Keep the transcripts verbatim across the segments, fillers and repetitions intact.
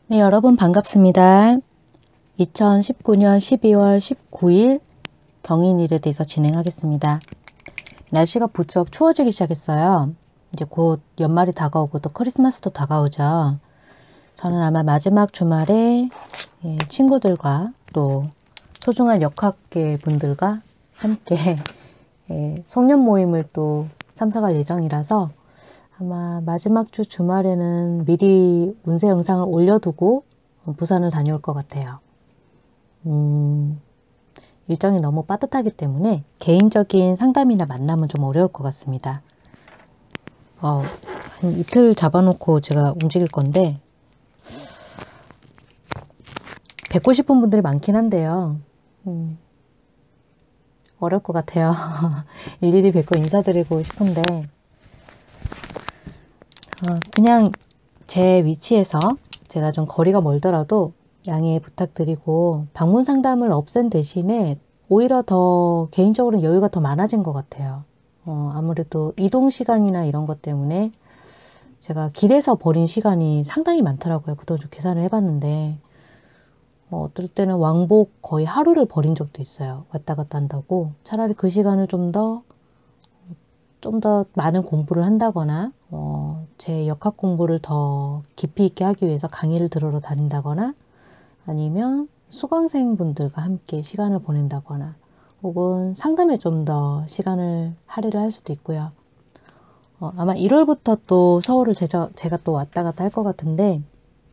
네, 여러분 반갑습니다. 이천십구 년 십이월 십구일 경인일에 대해서 진행하겠습니다. 날씨가 부쩍 추워지기 시작했어요. 이제 곧 연말이 다가오고 또 크리스마스도 다가오죠. 저는 아마 마지막 주말에 친구들과 또 소중한 역학계 분들과 함께 송년 모임을 또 참석할 예정이라서 아마 마지막 주 주말에는 미리 운세 영상을 올려두고 부산을 다녀올 것 같아요. 음, 일정이 너무 빠듯하기 때문에 개인적인 상담이나 만남은 좀 어려울 것 같습니다. 어, 한 이틀 잡아놓고 제가 움직일 건데 뵙고 싶은 분들이 많긴 한데요. 음, 어려울 것 같아요. 일일이 뵙고 인사드리고 싶은데 어, 그냥 제 위치에서 제가 좀 거리가 멀더라도 양해 부탁드리고 방문 상담을 없앤 대신에 오히려 더 개인적으로는 여유가 더 많아진 것 같아요. 어, 아무래도 이동 시간이나 이런 것 때문에 제가 길에서 버린 시간이 상당히 많더라고요. 그도 좀 계산을 해봤는데 어, 어떨 때는 왕복 거의 하루를 버린 적도 있어요. 왔다 갔다 한다고. 차라리 그 시간을 좀 더 좀 더 많은 공부를 한다거나 어, 제 역학 공부를 더 깊이 있게 하기 위해서 강의를 들으러 다닌다거나 아니면 수강생 분들과 함께 시간을 보낸다거나 혹은 상담에 좀 더 시간을 할애를 할 수도 있고요. 어, 아마 일월부터 또 서울을 제가, 제가 또 왔다 갔다 할 것 같은데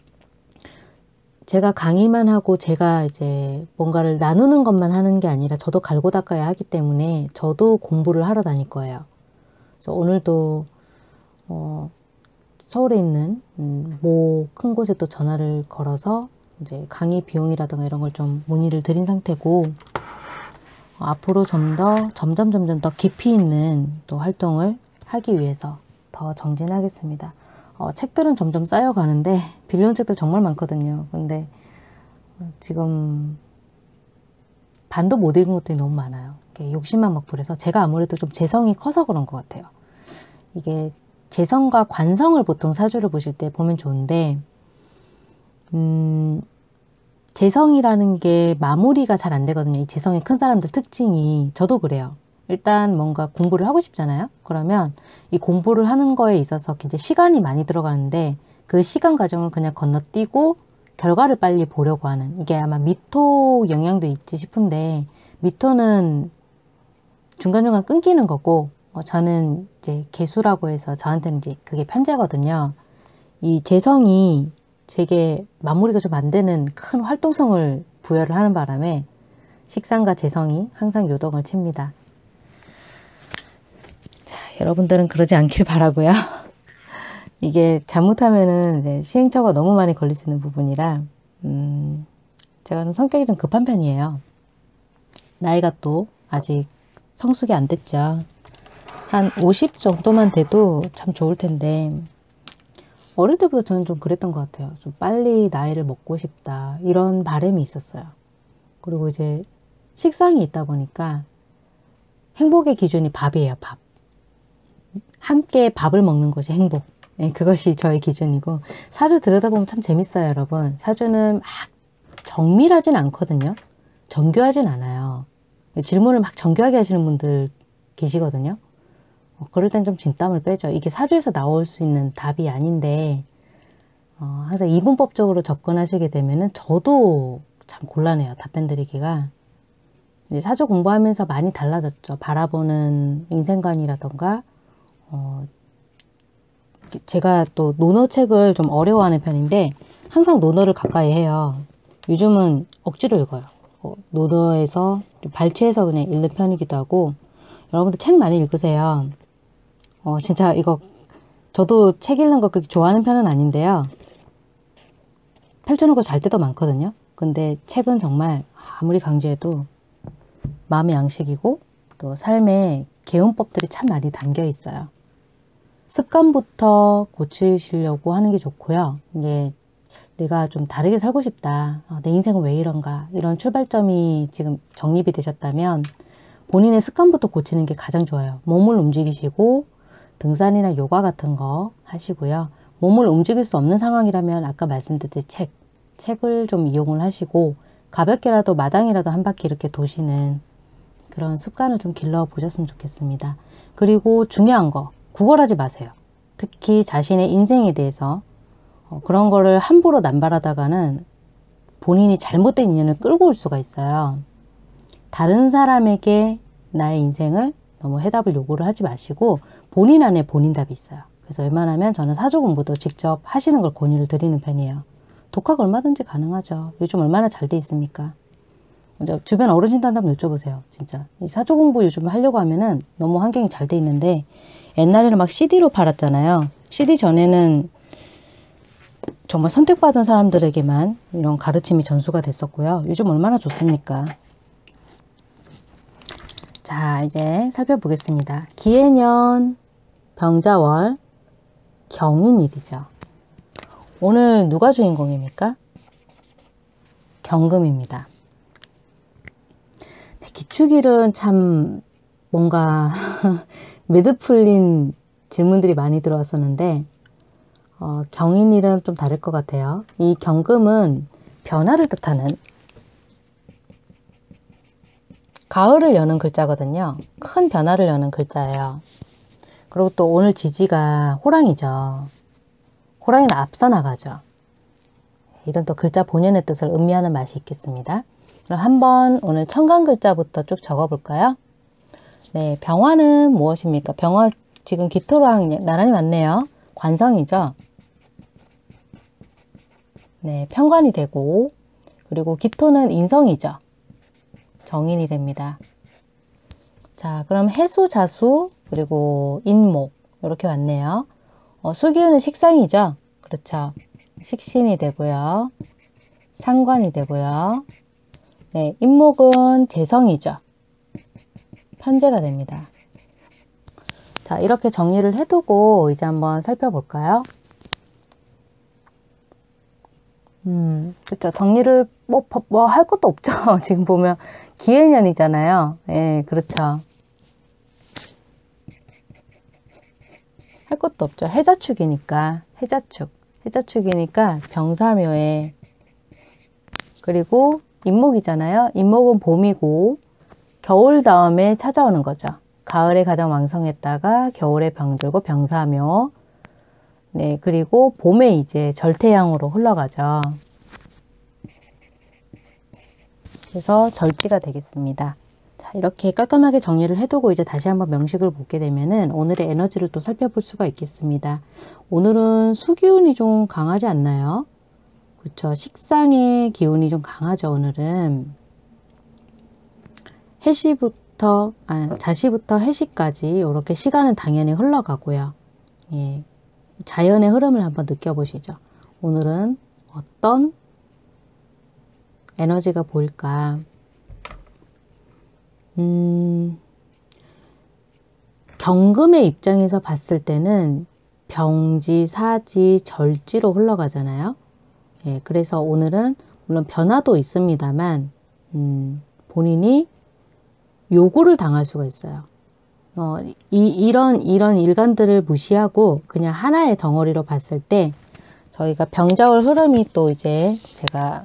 제가 강의만 하고 제가 이제 뭔가를 나누는 것만 하는 게 아니라 저도 갈고 닦아야 하기 때문에 저도 공부를 하러 다닐 거예요. 그래서 오늘도 어, 서울에 있는 음, 모 큰 곳에 또 전화를 걸어서 이제 강의 비용이라든가 이런 걸 좀 문의를 드린 상태고 어, 앞으로 좀 더 점점 점점 더 깊이 있는 또 활동을 하기 위해서 더 정진하겠습니다. 어, 책들은 점점 쌓여가는데 빌려온 책들 정말 많거든요. 근데 지금 반도 못 읽은 것들이 너무 많아요. 욕심만 막 부려서 제가 아무래도 좀 재성이 커서 그런 것 같아요. 이게 재성과 관성을 보통 사주를 보실 때 보면 좋은데 음, 재성이라는 게 마무리가 잘 안 되거든요. 이 재성이 큰 사람들 특징이 저도 그래요. 일단 뭔가 공부를 하고 싶잖아요. 그러면 이 공부를 하는 거에 있어서 이제 시간이 많이 들어가는데 그 시간 과정을 그냥 건너뛰고 결과를 빨리 보려고 하는 이게 아마 미토 영향도 있지 싶은데 미토는 중간중간 끊기는 거고 어, 저는 이제 개수라고 해서 저한테는 이제 그게 편제거든요. 이 재성이 제게 마무리가 좀 안 되는 큰 활동성을 부여를 하는 바람에 식상과 재성이 항상 요동을 칩니다. 자, 여러분들은 그러지 않길 바라고요. 이게 잘못하면은 이제 시행착오가 너무 많이 걸릴 수 있는 부분이라 음, 제가 좀 성격이 좀 급한 편이에요. 나이가 또 아직 성숙이 안 됐죠. 한 오십 정도만 돼도 참 좋을 텐데 어릴 때부터 저는 좀 그랬던 것 같아요. 좀 빨리 나이를 먹고 싶다 이런 바람이 있었어요. 그리고 이제 식상이 있다 보니까 행복의 기준이 밥이에요. 밥. 함께 밥을 먹는 것이 행복. 네, 그것이 저의 기준이고 사주 들여다보면 참 재밌어요. 여러분. 사주는 막 정밀하진 않거든요. 정교하진 않아요. 질문을 막 정교하게 하시는 분들 계시거든요. 어, 그럴 땐 좀 진땀을 빼죠. 이게 사주에서 나올 수 있는 답이 아닌데 어, 항상 이분법적으로 접근하시게 되면은 저도 참 곤란해요. 답변 드리기가. 이제 사주 공부하면서 많이 달라졌죠. 바라보는 인생관이라던가 어, 제가 또 논어책을 좀 어려워하는 편인데 항상 논어를 가까이 해요. 요즘은 억지로 읽어요. 어, 논어에서 발췌해서 그냥 읽는 편이기도 하고 여러분들 책 많이 읽으세요. 어, 진짜 이거 저도 책 읽는 거 그렇게 좋아하는 편은 아닌데요. 펼쳐놓고 잘 때도 많거든요. 근데 책은 정말 아무리 강조해도 마음의 양식이고 또 삶의 개운법들이 참 많이 담겨 있어요. 습관부터 고치시려고 하는 게 좋고요. 이제 내가 좀 다르게 살고 싶다. 어, 내 인생은 왜 이런가. 이런 출발점이 지금 정립이 되셨다면 본인의 습관부터 고치는 게 가장 좋아요. 몸을 움직이시고 등산이나 요가 같은 거 하시고요. 몸을 움직일 수 없는 상황이라면 아까 말씀드린 책, 책을 좀 이용을 하시고 가볍게라도 마당이라도 한 바퀴 이렇게 도시는 그런 습관을 좀 길러 보셨으면 좋겠습니다. 그리고 중요한 거, 구걸하지 마세요. 특히 자신의 인생에 대해서 어, 그런 거를 함부로 남발하다가는 본인이 잘못된 인연을 끌고 올 수가 있어요. 다른 사람에게 나의 인생을 너무 해답을 요구를 하지 마시고 본인 안에 본인 답이 있어요. 그래서 웬만하면 저는 사주 공부도 직접 하시는 걸 권유를 드리는 편이에요. 독학 얼마든지 가능하죠. 요즘 얼마나 잘 돼 있습니까? 주변 어르신들한테 한번 여쭤보세요. 진짜 이 사주 공부 요즘 하려고 하면은 너무 환경이 잘 돼 있는데 옛날에는 막 씨디로 팔았잖아요. 씨디 전에는 정말 선택받은 사람들에게만 이런 가르침이 전수가 됐었고요. 요즘 얼마나 좋습니까? 자, 이제 살펴보겠습니다. 기해년, 병자월, 경인일이죠. 오늘 누가 주인공입니까? 경금입니다. 네, 기축일은 참 뭔가 매듭 풀린 질문들이 많이 들어왔었는데 어, 경인일은 좀 다를 것 같아요. 이 경금은 변화를 뜻하는 가을을 여는 글자거든요. 큰 변화를 여는 글자예요. 그리고 또 오늘 지지가 호랑이죠. 호랑이는 앞서 나가죠. 이런 또 글자 본연의 뜻을 의미하는 맛이 있겠습니다. 그럼 한번 오늘 천간 글자부터 쭉 적어볼까요? 네, 병화는 무엇입니까? 병화 지금 기토랑 나란히 왔네요. 관성이죠. 네, 편관이 되고 그리고 기토는 인성이죠. 정인이 됩니다. 자, 그럼 해수, 자수, 그리고 인목 이렇게 왔네요. 어, 수기운은 식상이죠. 그렇죠. 식신이 되고요. 상관이 되고요. 네, 인목은 재성이죠. 편재가 됩니다. 자, 이렇게 정리를 해두고 이제 한번 살펴볼까요? 음, 그렇죠. 정리를 뭐, 뭐 할 것도 없죠. 지금 보면 기해년이잖아요. 예, 그렇죠. 할 것도 없죠. 해자축이니까, 해자축. 해자축이니까 병사묘에 그리고 인목이잖아요. 인목은 봄이고 겨울 다음에 찾아오는 거죠. 가을에 가장 왕성했다가 겨울에 병들고 병사묘. 네, 그리고 봄에 이제 절태양으로 흘러가죠. 그래서 절지가 되겠습니다. 자, 이렇게 깔끔하게 정리를 해두고 이제 다시 한번 명식을 보게 되면은 오늘의 에너지를 또 살펴볼 수가 있겠습니다. 오늘은 수기운이 좀 강하지 않나요? 그렇죠. 식상의 기운이 좀 강하죠. 오늘은 해시부터 아, 자시부터 해시까지 이렇게 시간은 당연히 흘러가고요. 예, 자연의 흐름을 한번 느껴보시죠. 오늘은 어떤 에너지가 보일까? 음, 경금의 입장에서 봤을 때는 병지, 사지, 절지로 흘러가잖아요. 예, 그래서 오늘은 물론 변화도 있습니다만 음, 본인이 요구를 당할 수가 있어요. 어, 이, 이런 이런 일간들을 무시하고 그냥 하나의 덩어리로 봤을 때 저희가 병자월 흐름이 또 이제 제가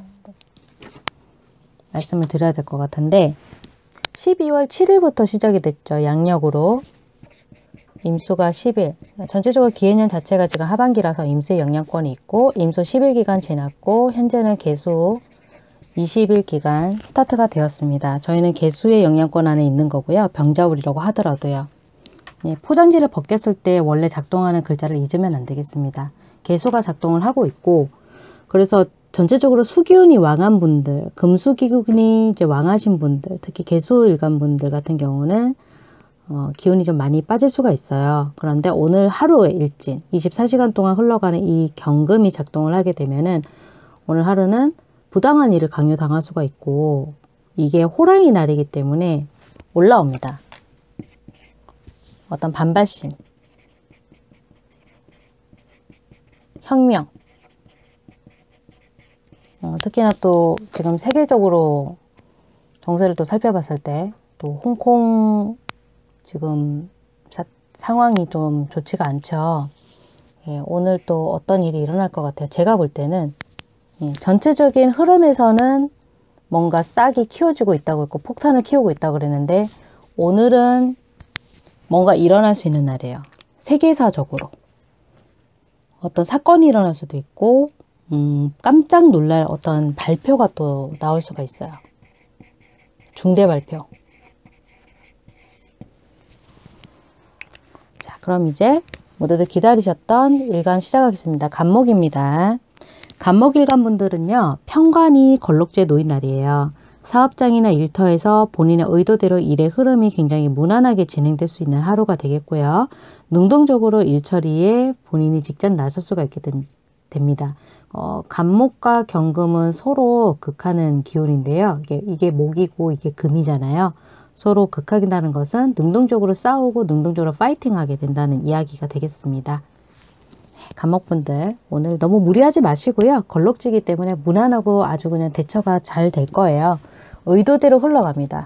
말씀을 드려야 될 것 같은데 십이월 칠일부터 시작이 됐죠. 양력으로. 임수가 십 일. 전체적으로 기해년 자체가 지금 하반기라서 임수의 영향권이 있고 임수 십 일 기간 지났고 현재는 개수 이십 일 기간 스타트가 되었습니다. 저희는 개수의 영향권 안에 있는 거고요. 병자월이라고 하더라도요. 예, 포장지를 벗겼을 때 원래 작동하는 글자를 잊으면 안 되겠습니다. 개수가 작동을 하고 있고 그래서 전체적으로 수기운이 왕한 분들, 금수기운이 이제 왕하신 분들, 특히 개수일간 분들 같은 경우는 어, 기운이 좀 많이 빠질 수가 있어요. 그런데 오늘 하루의 일진, 이십사 시간 동안 흘러가는 이 경금이 작동을 하게 되면은 오늘 하루는 부당한 일을 강요당할 수가 있고 이게 호랑이 날이기 때문에 올라옵니다. 어떤 반발심, 혁명, 어, 특히나 또 지금 세계적으로 정세를 또 살펴봤을 때 또 홍콩 지금 사, 상황이 좀 좋지가 않죠. 예, 오늘 또 어떤 일이 일어날 것 같아요. 제가 볼 때는 예, 전체적인 흐름에서는 뭔가 싹이 키워지고 있다고 했고 폭탄을 키우고 있다고 그랬는데 오늘은 뭔가 일어날 수 있는 날이에요. 세계사적으로. 어떤 사건이 일어날 수도 있고 음, 깜짝 놀랄 어떤 발표가 또 나올 수가 있어요. 중대 발표. 자, 그럼 이제 모두들 기다리셨던 일간 시작하겠습니다. 간목입니다. 간목일간 분들은요. 편관이 걸록지에 놓인 날이에요. 사업장이나 일터에서 본인의 의도대로 일의 흐름이 굉장히 무난하게 진행될 수 있는 하루가 되겠고요. 능동적으로 일 처리에 본인이 직접 나설 수가 있게 됩니다. 어, 간목과 경금은 서로 극하는 기운인데요. 이게, 이게 목이고 이게 금이잖아요. 서로 극하긴다는 것은 능동적으로 싸우고 능동적으로 파이팅하게 된다는 이야기가 되겠습니다. 간목분들 오늘 너무 무리하지 마시고요. 걸럭지기 때문에 무난하고 아주 그냥 대처가 잘 될 거예요. 의도대로 흘러갑니다.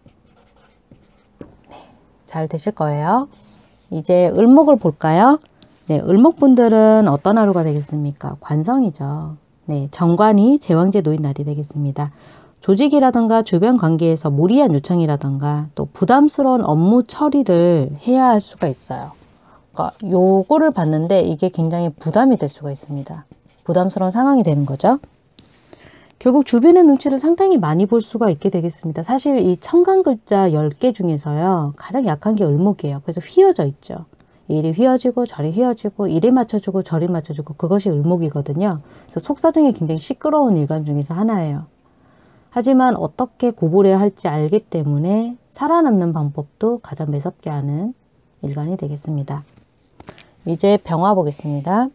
네, 잘 되실 거예요. 이제 을목을 볼까요? 네, 을목분들은 어떤 하루가 되겠습니까? 관성이죠. 네, 정관이 제왕지에 놓인 날이 되겠습니다. 조직이라든가 주변 관계에서 무리한 요청이라든가 또 부담스러운 업무 처리를 해야 할 수가 있어요. 그러니까 요거를 봤는데 이게 굉장히 부담이 될 수가 있습니다. 부담스러운 상황이 되는 거죠. 결국 주변의 눈치를 상당히 많이 볼 수가 있게 되겠습니다. 사실 이 천간 글자 열 개 중에서요. 가장 약한 게 을목이에요. 그래서 휘어져 있죠. 이리 휘어지고 저리 휘어지고 이리 맞춰주고 저리 맞춰주고 그것이 을목이거든요. 그래서 속사정이 굉장히 시끄러운 일간 중에서 하나예요. 하지만 어떻게 구분해야 할지 알기 때문에 살아남는 방법도 가장 매섭게 하는 일간이 되겠습니다. 이제 병화 보겠습니다.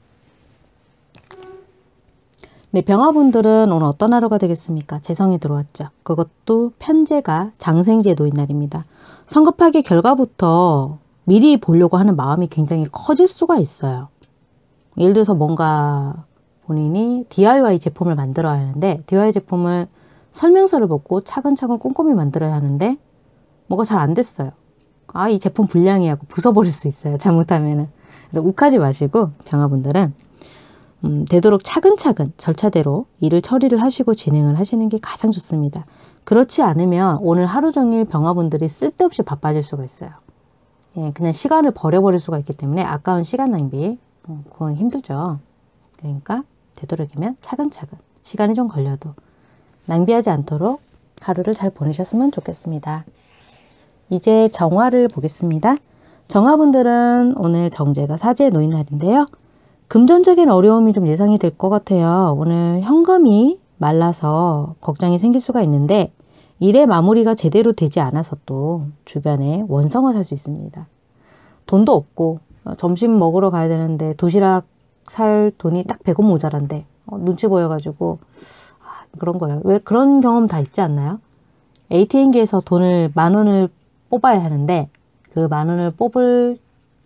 네, 병화분들은 오늘 어떤 하루가 되겠습니까? 재성이 들어왔죠. 그것도 편제가 장생지에 놓인 날입니다. 성급하게 결과부터 미리 보려고 하는 마음이 굉장히 커질 수가 있어요. 예를 들어서 뭔가 본인이 디아이와이 제품을 만들어야 하는데 디아이와이 제품을 설명서를 보고 차근차근 꼼꼼히 만들어야 하는데 뭐가 잘 안 됐어요. 아, 이 제품 불량이 하고 부숴버릴 수 있어요. 잘못하면은. 그래서 욱하지 마시고 병화분들은 음, 되도록 차근차근 절차대로 일을 처리를 하시고 진행을 하시는 게 가장 좋습니다. 그렇지 않으면 오늘 하루 종일 병화분들이 쓸데없이 바빠질 수가 있어요. 예, 그냥 시간을 버려버릴 수가 있기 때문에 아까운 시간 낭비, 어, 그건 힘들죠. 그러니까 되도록이면 차근차근 시간이 좀 걸려도 낭비하지 않도록 하루를 잘 보내셨으면 좋겠습니다. 이제 정화를 보겠습니다. 정화분들은 오늘 정제가 사지에 놓인 날인데요. 금전적인 어려움이 좀 예상이 될 것 같아요. 오늘 현금이 말라서 걱정이 생길 수가 있는데 일의 마무리가 제대로 되지 않아서 또 주변에 원성을 살 수 있습니다. 돈도 없고 점심 먹으러 가야 되는데 도시락 살 돈이 딱 백 원 모자란데 어, 눈치 보여가지고 아, 그런 거예요. 왜 그런 경험 다 있지 않나요? 에이티엠기에서 돈을 만 원을 뽑아야 하는데 그 만 원을 뽑을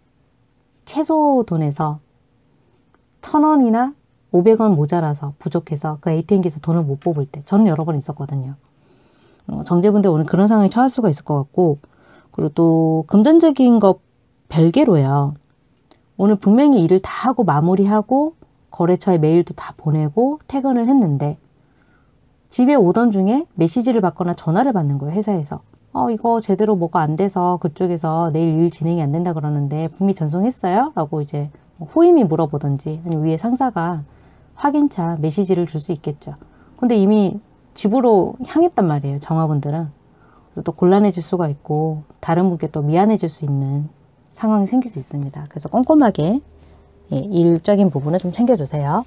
최소 돈에서 천 원이나 오백 원 모자라서 부족해서 그 에이티엠기에서 돈을 못 뽑을 때 저는 여러 번 있었거든요. 어, 정제분들 오늘 그런 상황에 처할 수가 있을 것 같고 그리고 또 금전적인 것 별개로요. 오늘 분명히 일을 다 하고 마무리하고 거래처에 메일도 다 보내고 퇴근을 했는데 집에 오던 중에 메시지를 받거나 전화를 받는 거예요. 회사에서. 어 이거 제대로 뭐가 안 돼서 그쪽에서 내일 일 진행이 안 된다 그러는데 분명히 전송했어요? 라고 이제 후임이 물어보든지 아니면 위에 상사가 확인차 메시지를 줄 수 있겠죠. 근데 이미 집으로 향했단 말이에요. 정화분들은. 그래서 또 곤란해질 수가 있고 다른 분께 또 미안해질 수 있는 상황이 생길 수 있습니다. 그래서 꼼꼼하게 예, 일적인 부분을 좀 챙겨주세요.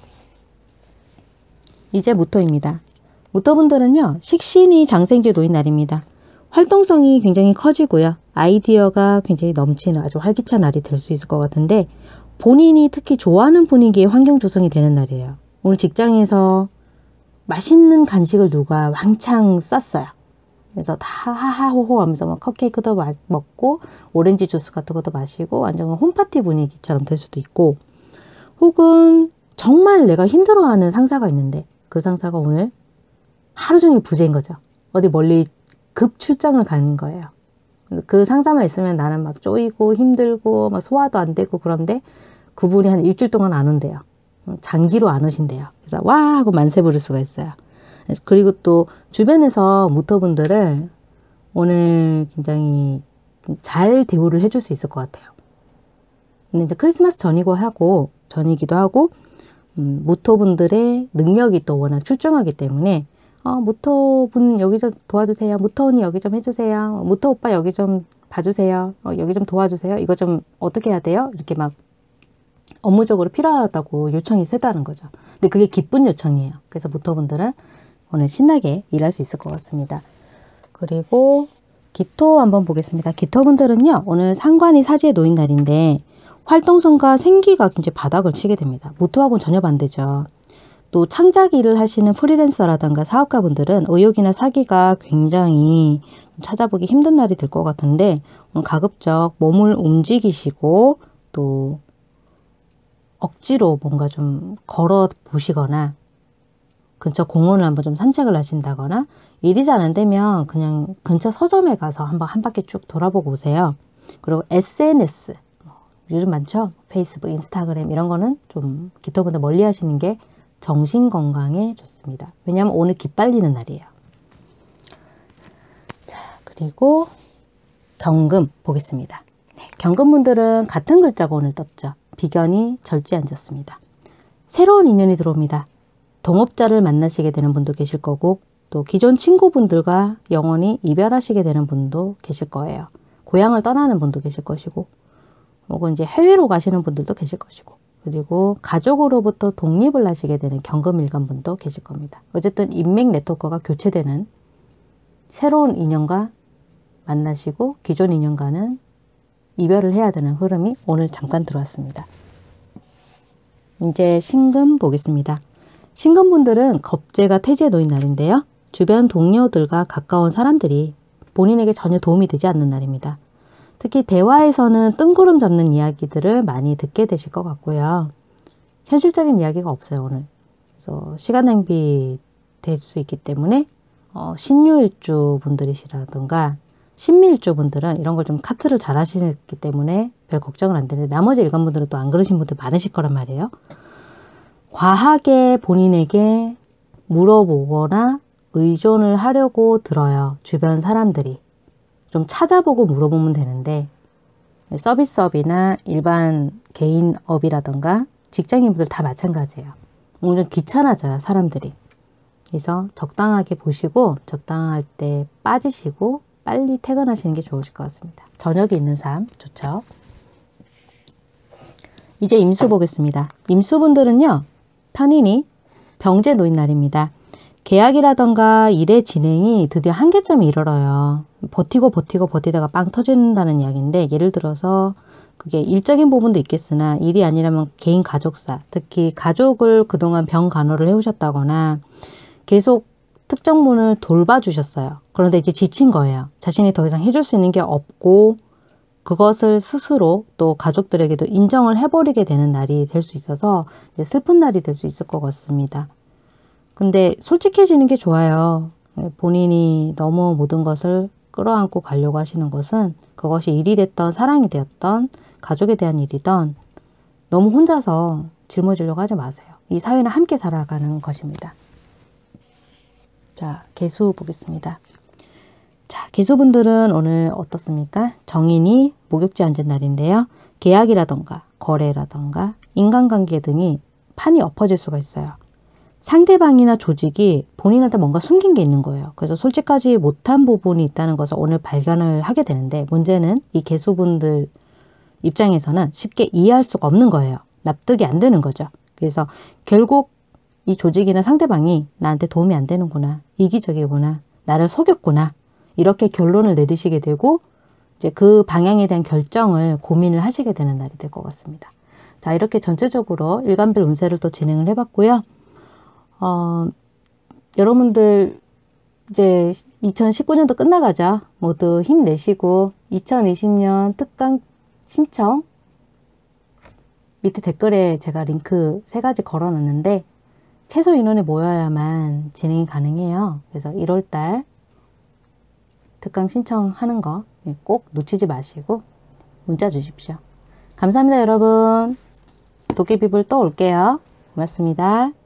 이제 무토입니다. 무토분들은요. 식신이 장생지에 놓인 날입니다. 활동성이 굉장히 커지고요. 아이디어가 굉장히 넘치는 아주 활기찬 날이 될 수 있을 것 같은데 본인이 특히 좋아하는 분위기의 환경 조성이 되는 날이에요. 오늘 직장에서 맛있는 간식을 누가 왕창 쐈어요. 그래서 다 하하호호 하면서 막 컵케이크도 마, 먹고 오렌지 주스 같은 것도 마시고 완전 홈파티 분위기처럼 될 수도 있고 혹은 정말 내가 힘들어하는 상사가 있는데 그 상사가 오늘 하루 종일 부재인 거죠. 어디 멀리 급 출장을 가는 거예요. 그 상사만 있으면 나는 막 쪼이고 힘들고 막 소화도 안 되고 그런데 그분이 한 일주일 동안 안 온대요. 장기로 안 오신대요. 그래서 와 하고 만세 부를 수가 있어요. 그리고 또 주변에서 무토분들을 오늘 굉장히 잘 대우를 해줄 수 있을 것 같아요. 근데 이제 크리스마스 전이고 하고 전이기도 하고 음, 무토분들의 능력이 또 워낙 출중하기 때문에 어, 무토분 여기 좀 도와주세요. 무토 언니 여기 좀 해주세요. 무토 오빠 여기 좀 봐주세요. 어, 여기 좀 도와주세요. 이거 좀 어떻게 해야 돼요? 이렇게 막 업무적으로 필요하다고 요청이 세다는 거죠. 근데 그게 기쁜 요청이에요. 그래서 무토분들은 오늘 신나게 일할 수 있을 것 같습니다. 그리고 기토 한번 보겠습니다. 기토분들은요. 오늘 상관이 사지에 놓인 날인데 활동성과 생기가 굉장히 바닥을 치게 됩니다. 무토하고는 전혀 반대죠. 또 창작 일을 하시는 프리랜서라든가 사업가분들은 의욕이나 사기가 굉장히 찾아보기 힘든 날이 될 것 같은데 오늘 가급적 몸을 움직이시고 또 억지로 뭔가 좀 걸어 보시거나 근처 공원을 한번 좀 산책을 하신다거나 일이 잘 안 되면 그냥 근처 서점에 가서 한번 한 바퀴 쭉 돌아보고 오세요. 그리고 에스엔에스 요즘 많죠? 페이스북, 인스타그램 이런 거는 좀 기토분들 멀리 하시는 게 정신 건강에 좋습니다. 왜냐하면 오늘 기빨리는 날이에요. 자, 그리고 경금 보겠습니다. 네, 경금분들은 같은 글자가 오늘 떴죠. 비견이 절지앉았습니다. 새로운 인연이 들어옵니다. 동업자를 만나시게 되는 분도 계실 거고 또 기존 친구분들과 영원히 이별하시게 되는 분도 계실 거예요. 고향을 떠나는 분도 계실 것이고 혹은 이제 해외로 가시는 분들도 계실 것이고 그리고 가족으로부터 독립을 하시게 되는 경금일간 분도 계실 겁니다. 어쨌든 인맥 네트워크가 교체되는 새로운 인연과 만나시고 기존 인연과는 이별을 해야 되는 흐름이 오늘 잠깐 들어왔습니다. 이제 신금 보겠습니다. 신금분들은 겁재가 태지에 놓인 날인데요. 주변 동료들과 가까운 사람들이 본인에게 전혀 도움이 되지 않는 날입니다. 특히 대화에서는 뜬구름 잡는 이야기들을 많이 듣게 되실 것 같고요. 현실적인 이야기가 없어요, 오늘. 그래서 시간 낭비 될 수 있기 때문에 어, 신유일주 분들이시라든가 신미일주 분들은 이런 걸 좀 카트를 잘 하시기 때문에 별 걱정은 안 되는데 나머지 일간분들은 또 안 그러신 분들 많으실 거란 말이에요. 과하게 본인에게 물어보거나 의존을 하려고 들어요. 주변 사람들이. 좀 찾아보고 물어보면 되는데 서비스업이나 일반 개인업이라던가 직장인분들 다 마찬가지예요. 오늘 좀 귀찮아져요, 사람들이. 그래서 적당하게 보시고 적당할 때 빠지시고 빨리 퇴근하시는 게 좋으실 것 같습니다. 저녁에 있는 삶 좋죠. 이제 임수 보겠습니다. 임수분들은요. 편인이 병재 놓인 날입니다. 계약이라던가 일의 진행이 드디어 한계점에 이르러요. 버티고 버티고 버티다가 빵 터진다는 이야기인데 예를 들어서 그게 일적인 부분도 있겠으나 일이 아니라면 개인 가족사, 특히 가족을 그동안 병간호를 해오셨다거나 계속 특정 분을 돌봐주셨어요. 그런데 이제 지친 거예요. 자신이 더 이상 해줄 수 있는 게 없고 그것을 스스로 또 가족들에게도 인정을 해버리게 되는 날이 될 수 있어서 이제 슬픈 날이 될 수 있을 것 같습니다. 근데 솔직해지는 게 좋아요. 본인이 너무 모든 것을 끌어안고 가려고 하시는 것은 그것이 일이 됐던 사랑이 되었던 가족에 대한 일이던 너무 혼자서 짊어지려고 하지 마세요. 이 사회는 함께 살아가는 것입니다. 자, 개수 보겠습니다. 자, 개수분들은 오늘 어떻습니까? 정인이 목욕지 앉은 날인데요. 계약이라던가 거래라던가 인간관계 등이 판이 엎어질 수가 있어요. 상대방이나 조직이 본인한테 뭔가 숨긴 게 있는 거예요. 그래서 솔직하지 못한 부분이 있다는 것을 오늘 발견을 하게 되는데 문제는 이 개수분들 입장에서는 쉽게 이해할 수가 없는 거예요. 납득이 안 되는 거죠. 그래서 결국 이 조직이나 상대방이 나한테 도움이 안 되는구나. 이기적이구나. 나를 속였구나. 이렇게 결론을 내리시게 되고 이제 그 방향에 대한 결정을 고민을 하시게 되는 날이 될 것 같습니다. 자, 이렇게 전체적으로 일간별 운세를 또 진행을 해봤고요. 어, 여러분들 이제 이천십구 년도 끝나가죠. 모두 힘내시고 이천이십 년 특강 신청 밑에 댓글에 제가 링크 세 가지 걸어놨는데 최소 인원이 모여야만 진행이 가능해요. 그래서 일월 달 특강 신청하는 거 꼭 놓치지 마시고 문자 주십시오. 감사합니다, 여러분. 도깨비불 또 올게요. 고맙습니다.